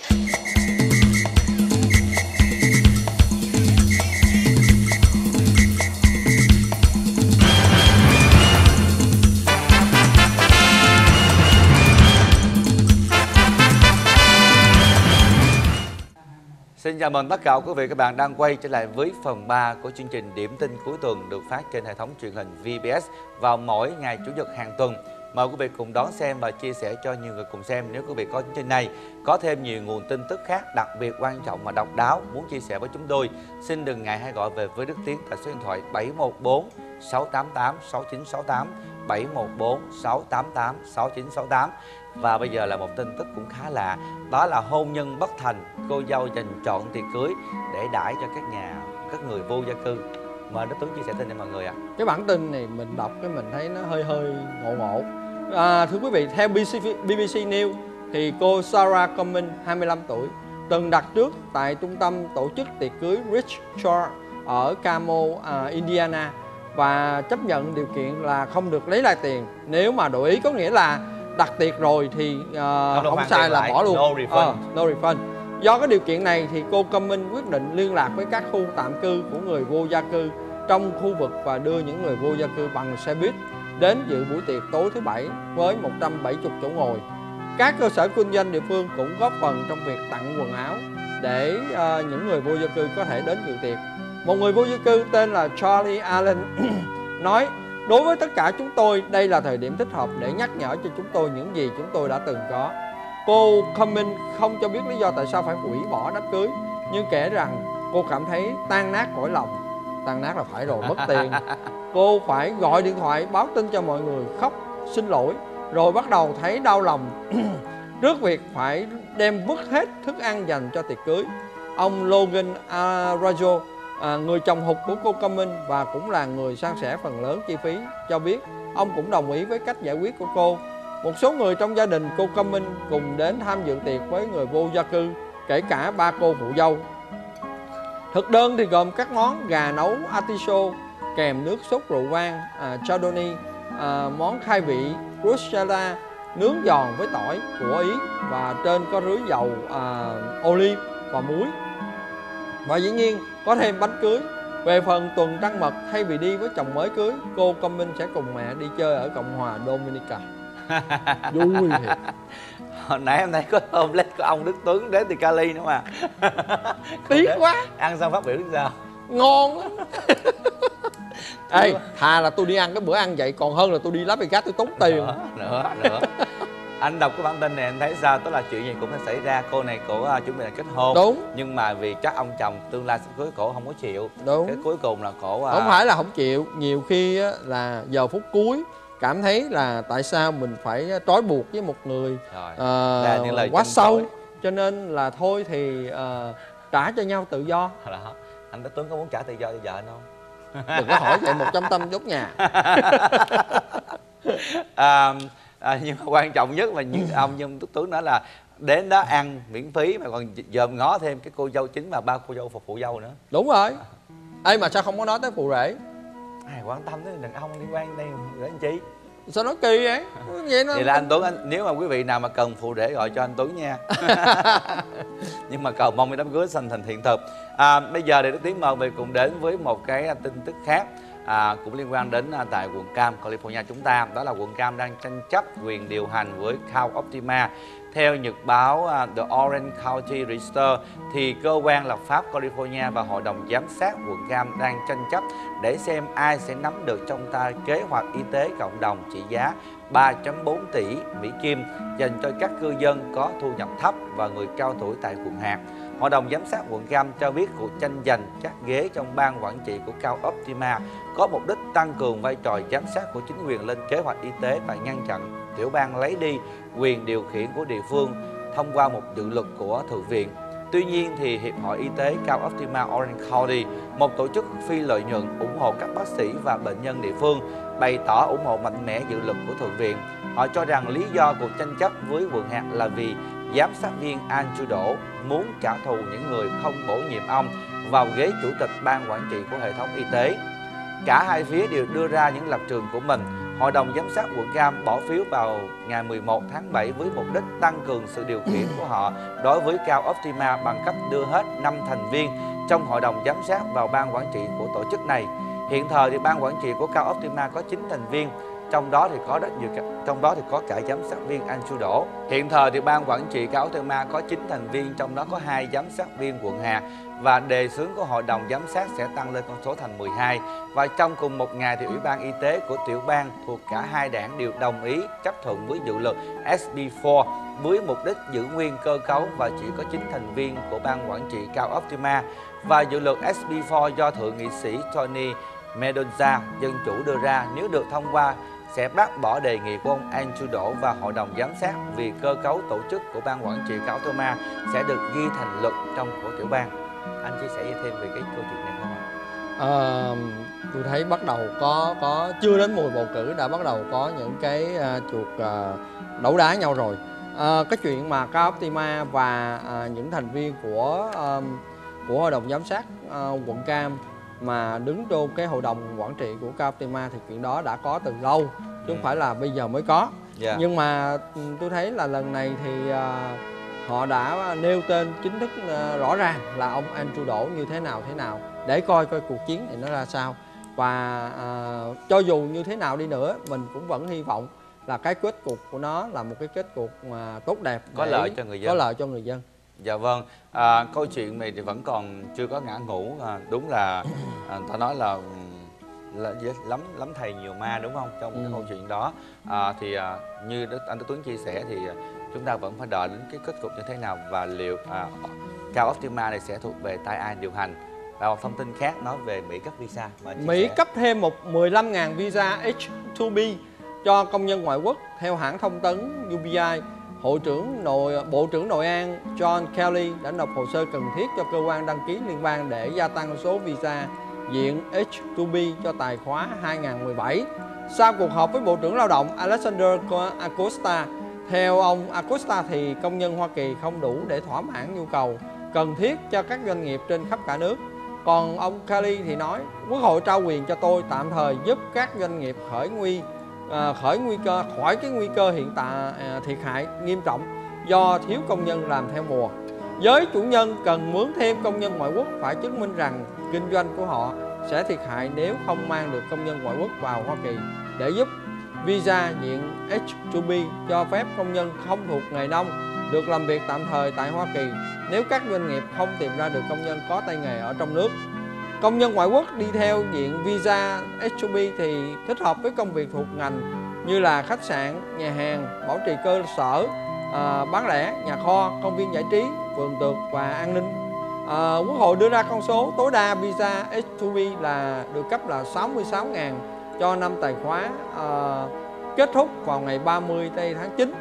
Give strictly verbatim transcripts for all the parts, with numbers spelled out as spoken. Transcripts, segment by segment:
Xin chào mừng tất cả quý vị các bạn đang quay trở lại với phần ba của chương trình Điểm tin cuối tuần được phát trên hệ thống truyền hình vê bê ét vào mỗi ngày Chủ nhật hàng tuần. Mời quý vị cùng đón xem và chia sẻ cho nhiều người cùng xem. Nếu quý vị có chương trình này có thêm nhiều nguồn tin tức khác đặc biệt quan trọng và độc đáo muốn chia sẻ với chúng tôi, xin đừng ngại hãy gọi về với Đức Tiến tại số điện thoại bảy một bốn sáu tám tám sáu chín sáu tám, bảy một bốn sáu tám tám sáu chín sáu tám. Và bây giờ là một tin tức cũng khá lạ, đó là hôn nhân bất thành, cô dâu dành trọn tiệc cưới để đãi cho các nhà các người vô gia cư. Mời Đức Tuấn chia sẻ tin cho mọi người ạ. À. Cái bản tin này mình đọc cái mình thấy nó hơi hơi ngộ ngộ. À, thưa quý vị, theo bê bê xê News thì cô Sarah Cummins, hai mươi lăm tuổi, từng đặt trước tại trung tâm tổ chức tiệc cưới Rich Shore ở Carmel, uh, Indiana và chấp nhận điều kiện là không được lấy lại tiền. Nếu mà đổi ý có nghĩa là đặt tiệc rồi thì uh, không, không sai là lại. Bỏ luôn. No refund. Uh, no refund. Do cái điều kiện này thì cô Cummins quyết định liên lạc với các khu tạm cư của người vô gia cư trong khu vực và đưa những người vô gia cư bằng xe buýt đến dự buổi tiệc tối thứ Bảy với một trăm bảy mươi chỗ ngồi. Các cơ sở kinh doanh địa phương cũng góp phần trong việc tặng quần áo để uh, những người vô gia cư có thể đến dự tiệc. Một người vô gia cư tên là Charlie Allen nói: đối với tất cả chúng tôi, đây là thời điểm thích hợp để nhắc nhở cho chúng tôi những gì chúng tôi đã từng có. Cô Cummins không cho biết lý do tại sao phải hủy bỏ đám cưới, nhưng kể rằng cô cảm thấy tan nát cõi lòng. Tan nát là phải rồi, mất tiền. Cô phải gọi điện thoại báo tin cho mọi người, khóc, xin lỗi, rồi bắt đầu thấy đau lòng trước việc phải đem vứt hết thức ăn dành cho tiệc cưới. Ông Logan Arajo, À, người chồng hụt của cô Cummins và cũng là người san sẻ phần lớn chi phí, cho biết ông cũng đồng ý với cách giải quyết của cô. Một số người trong gia đình cô Cummins cùng đến tham dự tiệc với người vô gia cư, kể cả ba cô phụ dâu. Thực đơn thì gồm các món gà nấu artichoke kèm nước sốt rượu vang, à, chardonnay, à, món khai vị bruschetta nướng giòn với tỏi của Ý và trên có rưới dầu à, olive và muối. Và dĩ nhiên có thêm bánh cưới. Về phần tuần trăng mật, thay vì đi với chồng mới cưới, cô Cummins sẽ cùng mẹ đi chơi ở Cộng hòa Dominica. Vui thiệt. Hồi nãy em thấy có hôm lên có ông Đức Tuấn đến từ Cali nữa mà. Tiếc quá. Ăn xong phát biểu đến sao? Ngon lắm. Ê, thà là tôi đi ăn cái bữa ăn vậy còn hơn là tôi đi Las Vegas tôi tốn tiền. Nữa, nữa, nữa. Anh đọc cái bản tin này anh thấy sao? Tức là chuyện gì cũng đã xảy ra. Cô này cổ uh, chuẩn bị là kết hôn. Đúng. Nhưng mà vì chắc ông chồng tương lai sắp cưới cổ không có chịu. Đúng. Cái cuối cùng là cổ uh... không phải là không chịu. Nhiều khi uh, là giờ phút cuối cảm thấy là tại sao mình phải trói buộc với một người uh, quá sâu chối. Cho nên là thôi thì uh, trả cho nhau tự do. Đó. Anh Đức Tuấn có muốn trả tự do cho vợ anh không? Đừng có hỏi vậy, một trăm tâm đốt nhà. à, À, nhưng mà quan trọng nhất mà như ông Nhâm Đức Tuấn nói là đến đó ăn miễn phí mà còn dòm ngó thêm cái cô dâu chính và ba cô dâu phục phụ dâu nữa. Đúng rồi. Ê mà sao không có nói tới phụ rể? Ai quan tâm tới đàn ông liên quan đây để anh chi? Sao nói kỳ vậy? Vậy, nó... vậy là anh Tuấn, anh, nếu mà quý vị nào mà cần phụ rể gọi cho anh Tuấn nha. Nhưng mà cầu mong cái đám cưới thành thành hiện thực. À, bây giờ thì Đức Tiến mời về cùng đến với một cái tin tức khác. À, cũng liên quan đến à, tại quận Cam, California chúng ta. Đó là quận Cam đang tranh chấp quyền điều hành với Count Optima. Theo nhật báo à, The Orange County Register thì cơ quan lập pháp California và hội đồng giám sát quận Cam đang tranh chấp để xem ai sẽ nắm được trong tay kế hoạch y tế cộng đồng trị giá ba phẩy bốn tỷ Mỹ Kim dành cho các cư dân có thu nhập thấp và người cao tuổi tại quận hạt. Hội đồng giám sát quận Cam cho biết cuộc tranh giành các ghế trong ban quản trị của Count Optima có mục đích tăng cường vai trò giám sát của chính quyền lên kế hoạch y tế và ngăn chặn tiểu bang lấy đi quyền điều khiển của địa phương thông qua một dự luật của Thượng viện. Tuy nhiên thì Hiệp hội Y tế Count Optima Orange County, một tổ chức phi lợi nhuận ủng hộ các bác sĩ và bệnh nhân địa phương, bày tỏ ủng hộ mạnh mẽ dự luật của Thượng viện. Họ cho rằng lý do cuộc tranh chấp với quận hạt là vì giám sát viên Al Trudeau muốn trả thù những người không bổ nhiệm ông vào ghế chủ tịch ban quản trị của hệ thống y tế. Cả hai phía đều đưa ra những lập trường của mình. Hội đồng giám sát quận Cam bỏ phiếu vào ngày mười một tháng bảy với mục đích tăng cường sự điều khiển của họ đối với Cao Optima bằng cách đưa hết năm thành viên trong hội đồng giám sát vào ban quản trị của tổ chức này. Hiện thời thì ban quản trị của Cao Optima có chín thành viên, trong đó thì có rất nhiều trong đó thì có cả giám sát viên Anh Chu Đỗ. Hiện thời thì ban quản trị Cao Optima có chín thành viên, trong đó có hai giám sát viên quận Hà, và đề xướng của hội đồng giám sát sẽ tăng lên con số thành mười hai. Và trong cùng một ngày thì Ủy ban Y tế của tiểu bang thuộc cả hai đảng đều đồng ý chấp thuận với dự luật ét bê bốn với mục đích giữ nguyên cơ cấu và chỉ có chín thành viên của ban quản trị Cao Optima. Và dự luật ét bê bốn do thượng nghị sĩ Tony Mendoza Dân Chủ đưa ra, nếu được thông qua sẽ bác bỏ đề nghị của ông Anh Chu Đỗ và hội đồng giám sát vì cơ cấu tổ chức của ban quản trị Cao Optima sẽ được ghi thành luật trong của tiểu bang. Anh chia sẻ thêm về cái câu chuyện này không ạ? À, tôi thấy bắt đầu có có chưa đến mùa bầu cử đã bắt đầu có những cái uh, chuột uh, đấu đá nhau rồi. Uh, cái chuyện mà Cao Optima và uh, những thành viên của uh, của hội đồng giám sát uh, quận Cam mà đứng trong cái hội đồng quản trị của Cao Optima thì chuyện đó đã có từ lâu chứ không ừ. phải là bây giờ mới có. Yeah. Nhưng mà tôi thấy là lần này thì uh, họ đã nêu tên chính thức uh, rõ ràng là ông Anh Chu Đỗ như thế nào thế nào để coi coi cuộc chiến này nó ra sao. Và uh, cho dù như thế nào đi nữa mình cũng vẫn hy vọng là cái kết cục của nó là một cái kết cục mà tốt đẹp, có lợi cho người dân. Có lợi cho người dân. Dạ vâng, à, câu chuyện này thì vẫn còn chưa có ngã ngũ. À, đúng là à, ta nói là, là lắm lắm thầy nhiều ma, đúng không? Trong ừ. cái câu chuyện đó à, thì à, như anh Đức Tuấn chia sẻ thì à, chúng ta vẫn phải đợi đến cái kết cục như thế nào và liệu à, Cao Optima này sẽ thuộc về tay ai điều hành. Và một thông tin khác nói về Mỹ cấp visa. Mỹ sẻ. cấp thêm một mười lăm nghìn visa H hai B cho công nhân ngoại quốc. Theo hãng thông tấn U B I, Hội trưởng nội Bộ trưởng Nội an John Kelly đã nộp hồ sơ cần thiết cho cơ quan đăng ký liên bang để gia tăng số visa diện H hai B cho tài khóa hai nghìn mười bảy. Sau cuộc họp với Bộ trưởng Lao động Alexander Acosta, theo ông Acosta thì công nhân Hoa Kỳ không đủ để thỏa mãn nhu cầu cần thiết cho các doanh nghiệp trên khắp cả nước. Còn ông Kelly thì nói, Quốc hội trao quyền cho tôi tạm thời giúp các doanh nghiệp khởi nguy à, khởi nguy cơ khỏi cái nguy cơ hiện tại à, thiệt hại nghiêm trọng do thiếu công nhân làm theo mùa. Giới chủ nhân cần mướn thêm công nhân ngoại quốc phải chứng minh rằng kinh doanh của họ sẽ thiệt hại nếu không mang được công nhân ngoại quốc vào Hoa Kỳ để giúp visa diện H hai B cho phép công nhân không thuộc nghề nông được làm việc tạm thời tại Hoa Kỳ nếu các doanh nghiệp không tìm ra được công nhân có tay nghề ở trong nước. Công nhân ngoại quốc đi theo diện visa H hai B thì thích hợp với công việc thuộc ngành như là khách sạn, nhà hàng, bảo trì cơ sở, à, bán lẻ, nhà kho, công viên giải trí, vườn tược và an ninh. À, Quốc hội đưa ra con số tối đa visa H hai B là được cấp là sáu mươi sáu nghìn cho năm tài khóa à, kết thúc vào ngày ba mươi tháng chín.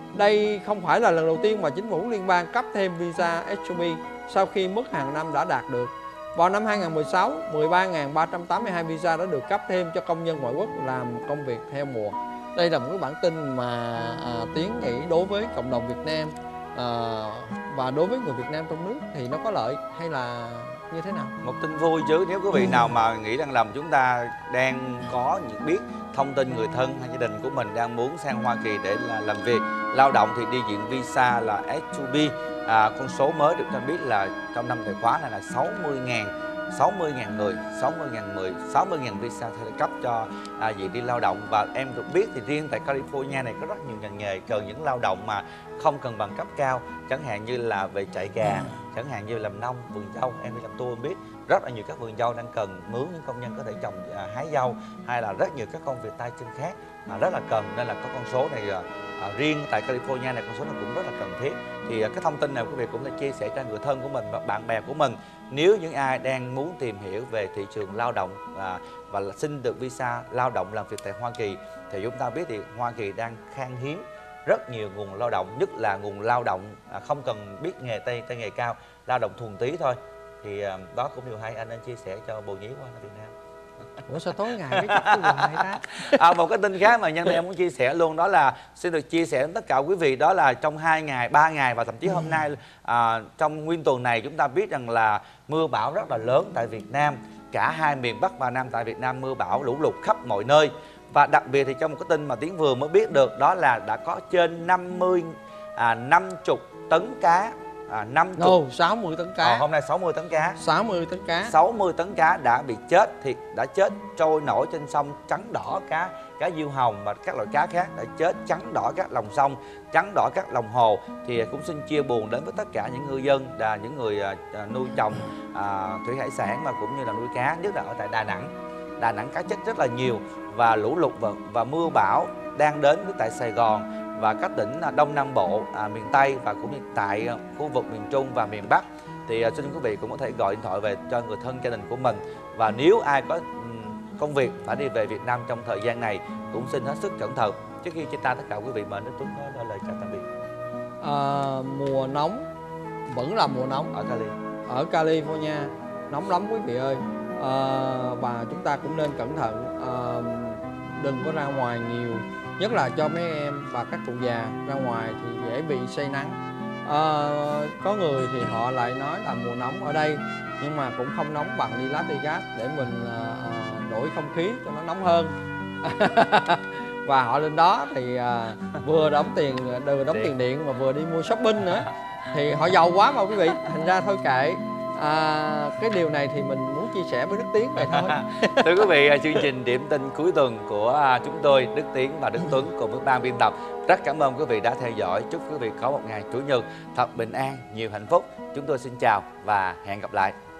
Đây không phải là lần đầu tiên mà chính phủ liên bang cấp thêm visa H hai B sau khi mức hàng năm đã đạt được. Vào năm hai nghìn mười sáu, mười ba nghìn ba trăm tám mươi hai visa đã được cấp thêm cho công nhân ngoại quốc làm công việc theo mùa. Đây là một cái bản tin mà à, Tiến nghĩ đối với cộng đồng Việt Nam à, và đối với người Việt Nam trong nước thì nó có lợi hay là như thế nào? Một tin vui chứ, nếu quý vị nào mà nghĩ rằng lầm chúng ta đang có những biết thông tin người thân hay gia đình của mình đang muốn sang Hoa Kỳ để là làm việc, lao động thì đi diện visa là H hai B. À, con số mới được ta biết là trong năm tài khóa này là sáu mươi nghìn sáu mươi nghìn người, sáu mươi nghìn người, sáu mươi nghìn visa sẽ cấp cho à, diện đi lao động. Và em được biết thì riêng tại California này có rất nhiều ngành nghề cần những lao động mà không cần bằng cấp cao, chẳng hạn như là về chạy gà, chẳng hạn như làm nông, vườn dâu. Em đi làm tour em biết rất là nhiều các vườn dâu đang cần mướn những công nhân có thể trồng à, hái dâu, hay là rất nhiều các công việc tay chân khác à, rất là cần, nên là có con số này à, à, riêng tại California này con số nó cũng rất là cần thiết. Thì à, cái thông tin này quý vị cũng đã chia sẻ cho người thân của mình và bạn bè của mình. Nếu những ai đang muốn tìm hiểu về thị trường lao động à, và xin được visa lao động làm việc tại Hoa Kỳ thì chúng ta biết thì Hoa Kỳ đang khan hiếm rất nhiều nguồn lao động, nhất là nguồn lao động à, không cần biết nghề tay tay nghề cao, lao động thuần túy thôi. Thì à, đó cũng điều hay anh nên chia sẻ cho bồ nhí của anh ở Việt Nam. Ủa sao tối ngày cái chút cái này ta? À, một cái tin khác mà nhân đây em muốn chia sẻ luôn, đó là xin được chia sẻ đến tất cả quý vị, đó là trong hai ngày, ba ngày và thậm chí hôm nay à, trong nguyên tuần này chúng ta biết rằng là mưa bão rất là lớn tại Việt Nam. Cả hai miền Bắc và Nam tại Việt Nam mưa bão lũ lụt khắp mọi nơi. Và đặc biệt thì trong một cái tin mà Tiến vừa mới biết được, đó là đã có trên năm mươi à, năm mươi tấn cá, à, năm mươi no, sáu mươi tấn cá. à, hôm nay sáu mươi tấn cá, sáu mươi tấn cá, sáu mươi tấn cá đã bị chết, thì đã chết trôi nổi trên sông, trắng đỏ cá cá diêu hồng và các loại cá khác đã chết trắng đỏ các lòng sông, trắng đỏ các lòng hồ. Thì cũng xin chia buồn đến với tất cả những ngư dân, là những người à, nuôi trồng à, thủy hải sản và cũng như là nuôi cá, nhất là ở tại Đà Nẵng. Đà Nẵng cá chết rất là nhiều, và lũ lụt và, và mưa bão đang đến với tại Sài Gòn và các tỉnh Đông Nam Bộ, à, miền Tây và cũng như tại khu vực miền Trung và miền Bắc. Thì à, xin quý vị cũng có thể gọi điện thoại về cho người thân gia đình của mình. Và nếu ai có um, công việc phải đi về Việt Nam trong thời gian này cũng xin hết sức cẩn thận. Trước khi chia tay tất cả quý vị, mời Đức Tuấn có lời chào tạm biệt. À, mùa nóng vẫn là mùa nóng Ở Cali, ở California nóng lắm quý vị ơi. À, và chúng ta cũng nên cẩn thận, à, đừng có ra ngoài nhiều, nhất là cho mấy em và các cụ già. Ra ngoài thì dễ bị say nắng. À, có người thì họ lại nói là mùa nóng ở đây, nhưng mà cũng không nóng bằng đi Las Vegas để mình à, đổi không khí cho nó nóng hơn. Và họ lên đó thì à, vừa đóng tiền vừa đóng tiền điện mà vừa đi mua shopping nữa, thì họ giàu quá mà quý vị. Thành ra thôi kệ. À, cái điều này thì mình muốn chia sẻ với Đức Tiến vậy thôi. Thưa quý vị, chương trình điểm tin cuối tuần của chúng tôi, Đức Tiến và Đức Tuấn cùng với ban biên tập, rất cảm ơn quý vị đã theo dõi. Chúc quý vị có một ngày Chủ nhật thật bình an, nhiều hạnh phúc. Chúng tôi xin chào và hẹn gặp lại.